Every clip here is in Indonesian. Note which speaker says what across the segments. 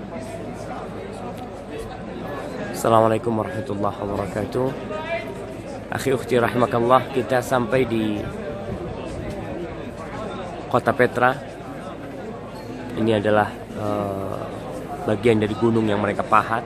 Speaker 1: Assalamualaikum warahmatullahi wabarakatuh. Akhi ukhti rahimakallah, kita sampai di kota Petra. Ini adalah bagian dari gunung yang mereka pahat,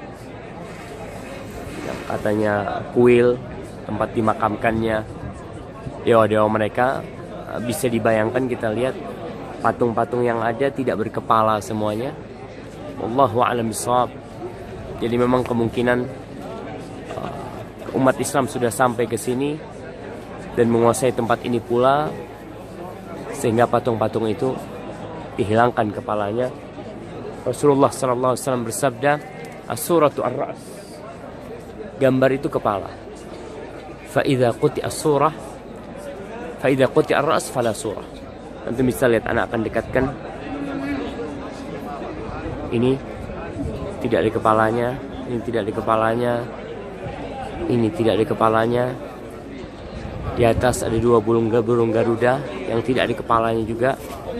Speaker 1: yang katanya kuil, tempat dimakamkannya dewa-dewa mereka. Bisa dibayangkan, kita lihat patung-patung yang ada tidak berkepala semuanya. Wallahu a'lam bishawab. Jadi memang kemungkinan umat Islam sudah sampai ke sini dan menguasai tempat ini pula, sehingga patung-patung itu dihilangkan kepalanya. Rasulullah SAW bersabda, as-suratu ar-ra's, gambar itu kepala. Fa'idha quti ar-ra's fala surah. Nanti bisa lihat, anak akan dekatkan. Ini tidak di kepalanya, ini tidak di kepalanya, ini tidak di kepalanya. Di atas ada dua burung garuda yang tidak di kepalanya juga.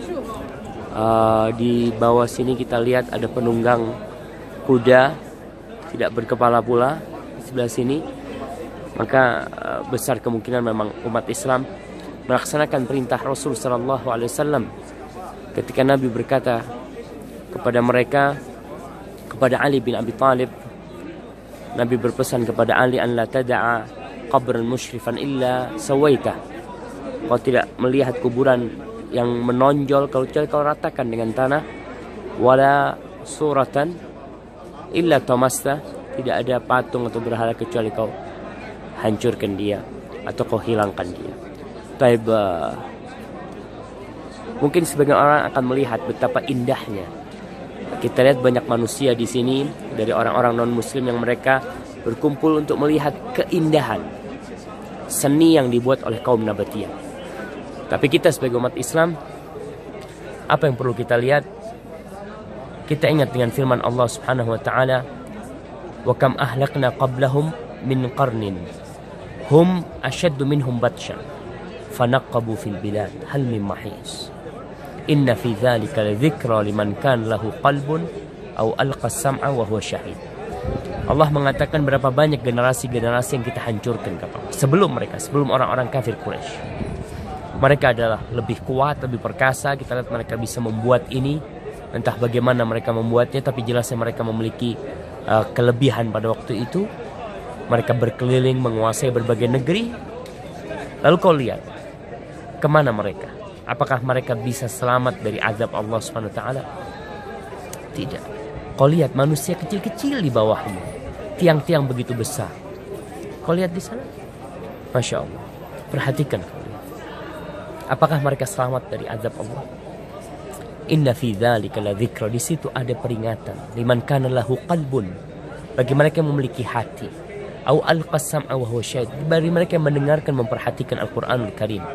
Speaker 1: Di bawah sini kita lihat ada penunggang kuda tidak berkepala pula di sebelah sini. Maka besar kemungkinan memang umat Islam melaksanakan perintah Rasul sallallahu alaihi wasallam ketika Nabi berkata kepada mereka, kepada Ali bin Abi Thalib, Nabi berpesan kepada Ali, an la tada'a qabran musyrifan illa sawaitah. Kau tidak melihat kuburan yang menonjol kalau kau ratakan dengan tanah. Wala suratan illa tamasta, tidak ada patung atau berhala kecuali kau hancurkan dia atau kau hilangkan dia. Taib, mungkin sebagian orang akan melihat betapa indahnya. Kita lihat banyak manusia di sini dari orang-orang non-muslim yang mereka berkumpul untuk melihat keindahan seni yang dibuat oleh kaum Nabatiyah. Tapi kita sebagai umat Islam, apa yang perlu kita lihat? Kita ingat dengan firman Allah Subhanahu wa taala, "Wa kam ahlakna qablahum min qarnin hum ashaddu minhum batshan fanaqabu fil bilad hal min mahis." Inna fi dzalika ladzikra liman kan lahu qalbun aw alqa sam'a wa huwa syahid. Allah mengatakan berapa banyak generasi-generasi yang kita hancurkan sebelum mereka, sebelum orang-orang kafir Quraisy. Mereka adalah lebih kuat, lebih perkasa. Kita lihat mereka bisa membuat ini, entah bagaimana mereka membuatnya, tapi jelasnya mereka memiliki kelebihan pada waktu itu. Mereka berkeliling menguasai berbagai negeri. Lalu kau lihat kemana mereka? Apakah mereka bisa selamat dari azab Allah Subhanahu wa taala? Tidak. Kau lihat manusia kecil-kecil di bawahnya, tiang-tiang begitu besar. Kau lihat di sana, Masya Allah. Perhatikan kau lihat. Apakah mereka selamat dari azab Allah? Inna fi dzalika ladzikra, di situ ada peringatan. Liman kana lahu qalbun, bagi mereka yang memiliki hati. Au alqas sam'a wa huwa syahid, bagi mereka yang mendengarkan, memperhatikan Al-Qur'anul Karim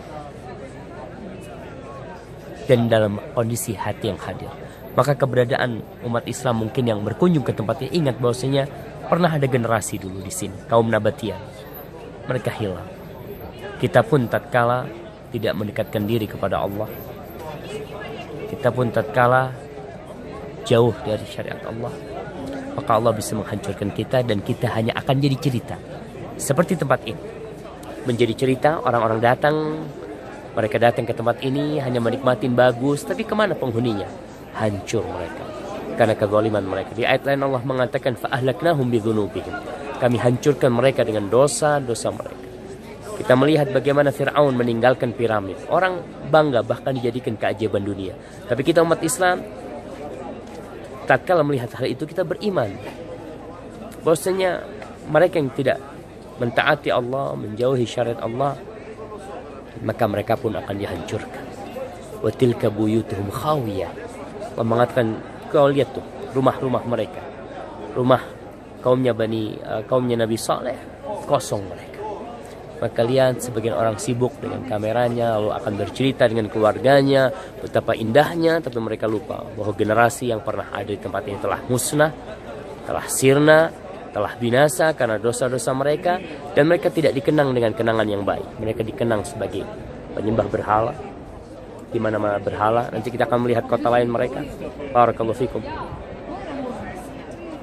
Speaker 1: dan dalam kondisi hati yang hadir. Maka keberadaan umat Islam mungkin yang berkunjung ke tempat ini, ingat bahwasanya pernah ada generasi dulu di sini, kaum Nabatiyah. Mereka hilang. Kita pun tatkala tidak mendekatkan diri kepada Allah, kita pun tatkala jauh dari syariat Allah, maka Allah bisa menghancurkan kita dan kita hanya akan jadi cerita. Seperti tempat ini menjadi cerita, orang-orang datang. Mereka datang ke tempat ini hanya menikmatin bagus, tapi kemana penghuninya? Hancur mereka karena kezaliman mereka. Di ayat lain Allah mengatakan, fa'ahlaknahum bidzunubihim, kami hancurkan mereka dengan dosa-dosa mereka. Kita melihat bagaimana Fir'aun meninggalkan piramid. Orang bangga bahkan dijadikan keajaiban dunia. Tapi kita umat Islam, tatkala melihat hal itu kita beriman bahwasanya mereka yang tidak mentaati Allah, menjauhi syariat Allah, maka mereka pun akan dihancurkan. Wa tilka buyutuhum khawiyah. Allah mengatakan, kau lihat tuh rumah-rumah mereka, rumah kaumnya Nabi Saleh, kosong mereka. Maka lihat sebagian orang sibuk dengan kameranya, lalu akan bercerita dengan keluarganya betapa indahnya, tapi mereka lupa bahwa generasi yang pernah ada di tempat ini telah musnah, telah sirna, telah binasa karena dosa-dosa mereka, dan mereka tidak dikenang dengan kenangan yang baik. Mereka dikenang sebagai penyembah berhala, di mana-mana berhala. Nanti kita akan melihat kota lain mereka. Barakallahu fikum.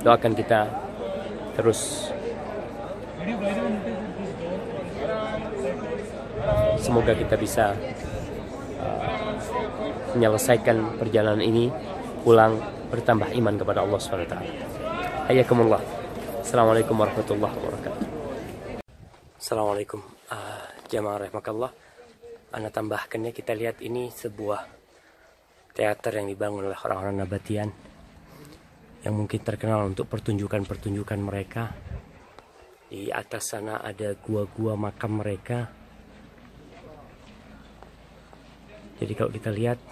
Speaker 1: Doakan kita terus, semoga kita bisa menyelesaikan perjalanan ini, pulang bertambah iman kepada Allah SWT. Hayakumullah. Assalamualaikum warahmatullahi wabarakatuh. Assalamualaikum jamaah rahimakallah. Ana tambahkannya, kita lihat ini sebuah teater yang dibangun oleh orang-orang Nabatian yang mungkin terkenal untuk pertunjukan-pertunjukan mereka. Di atas sana ada gua-gua makam mereka. Jadi kalau kita lihat,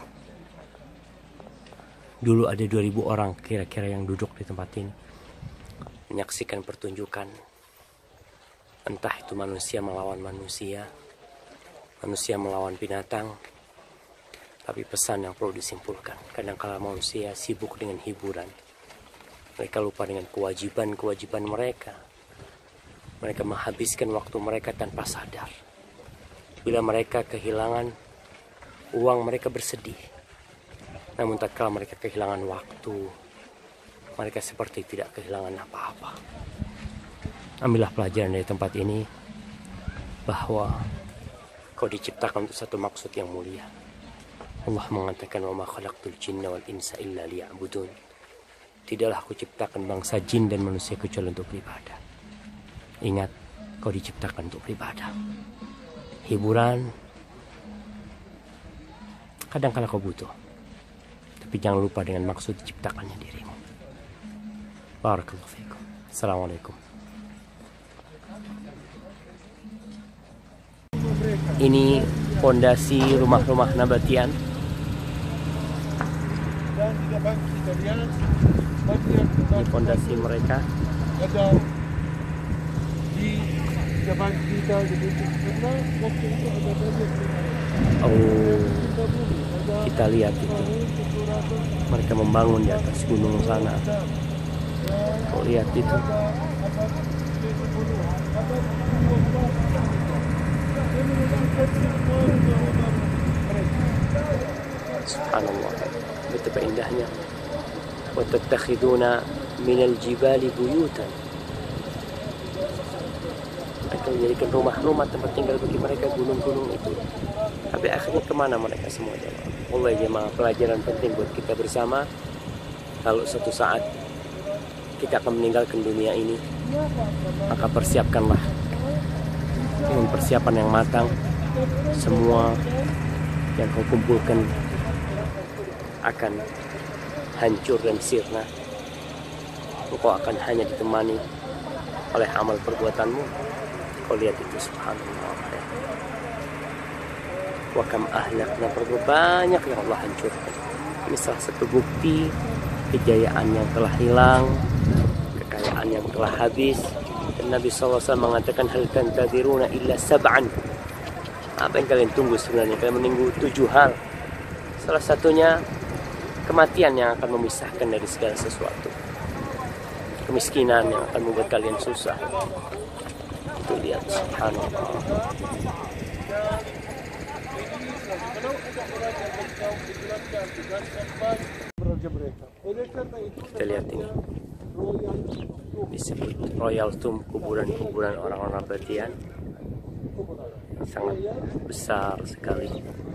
Speaker 1: dulu ada 2000 orang kira-kira yang duduk di tempat ini menyaksikan pertunjukan. Entah itu manusia melawan manusia, manusia melawan binatang. Tapi pesan yang perlu disimpulkan, kadang-kala manusia sibuk dengan hiburan. Mereka lupa dengan kewajiban-kewajiban mereka. Mereka menghabiskan waktu mereka tanpa sadar. Bila mereka kehilangan uang, mereka bersedih. Namun tatkala mereka kehilangan waktu, mereka seperti tidak kehilangan apa-apa. Ambillah pelajaran dari tempat ini, bahwa kau diciptakan untuk satu maksud yang mulia. Allah mengatakan, wa ma khalaqtul jinna wal insa illa liya'budun. Tidaklah aku ciptakan bangsa jin dan manusia kecuali untuk beribadah. Ingat, kau diciptakan untuk beribadah. Hiburan kadang-kala kau butuh, tapi jangan lupa dengan maksud diciptakannya dirimu. Barakallahu fiikum. Assalamualaikum. Ini fondasi rumah-rumah Nabatian.
Speaker 2: Dan di depan kita lihat
Speaker 1: Ini fondasi mereka.
Speaker 2: Ada di depan kita, karena waktu itu ada banyak.
Speaker 1: Oh, kita lihat itu. Mereka membangun di atas gunung sana. Oh, lihat itu. Subhanallah, betapa indahnya. Wa tattakhiduna minal jibali buyutan. Mereka menjadikan rumah-rumah tempat tinggal bagi mereka, gunung-gunung itu. Tapi akhirnya kemana mereka semua, jemaah? Allah, jemaah, pelajaran penting buat kita bersama. Kalau suatu saat kita akan meninggalkan dunia ini, maka persiapkanlah dengan persiapan yang matang. Semua yang kau kumpulkan akan hancur dan sirna. Engkau akan hanya ditemani oleh amal perbuatanmu. Kau lihat itu, subhanallah. Wa kam ahlakna, berapa banyak yang Allah hancurkan. Ini salah satu bukti kejayaan yang telah hilang, kekayaan yang telah habis. Dan Nabi SAW mengatakan, hal tantadiruna illa sab'an. Apa yang kalian tunggu sebenarnya? Kalian menunggu 7 hal. Salah satunya kematian yang akan memisahkan dari segala sesuatu. Kemiskinan yang akan membuat kalian susah. Itu lihat, subhanallah. Kita lihat ini, disebut Royal Tomb, kuburan-kuburan orang-orang Nabatian. Sangat besar sekali.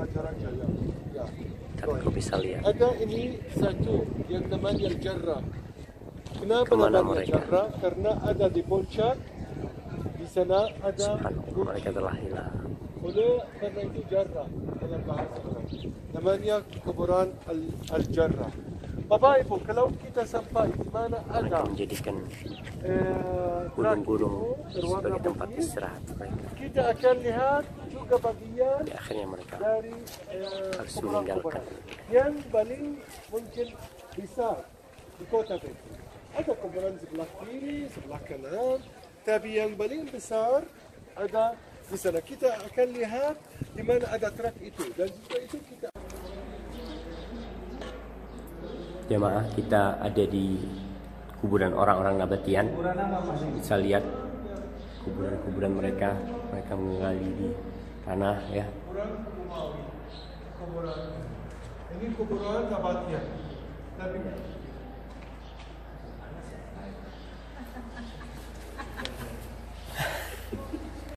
Speaker 1: Tapi kau bisa lihat.
Speaker 2: Ada ini satu yang namanya Jarrah. Kenapa
Speaker 1: Kemana
Speaker 2: namanya
Speaker 1: mereka?
Speaker 2: Jarrah? Karena ada di puncak. Di sana ada
Speaker 1: Mereka telah hilang.
Speaker 2: oleh karena itu Jarrah dalam bahasa Arab. Namanya kuburan Al-Jarrah. Bapak Ibu, kalau kita sampai di mana
Speaker 1: Mereka
Speaker 2: ada
Speaker 1: menjadikan gunung-gunung sebagai tempat
Speaker 2: putih,
Speaker 1: istirahat mereka.
Speaker 2: kita akan lihat juga bagian
Speaker 1: Di akhirnya mereka
Speaker 2: dari
Speaker 1: harus
Speaker 2: kuburan-kuburan
Speaker 1: meninggalkan.
Speaker 2: yang paling mungkin besar di kota itu. Ada kuburan sebelah kiri, sebelah kanan, tapi yang paling besar ada di sana. Kita akan lihat di mana ada truk itu, dan juga itu kita.
Speaker 1: Jemaah, kita ada di kuburan orang-orang Nabatian. Bisa lihat kuburan-kuburan mereka. Mereka menggali di tanah, ya.
Speaker 2: Kuburan ini kuburan Nabatian. Tapi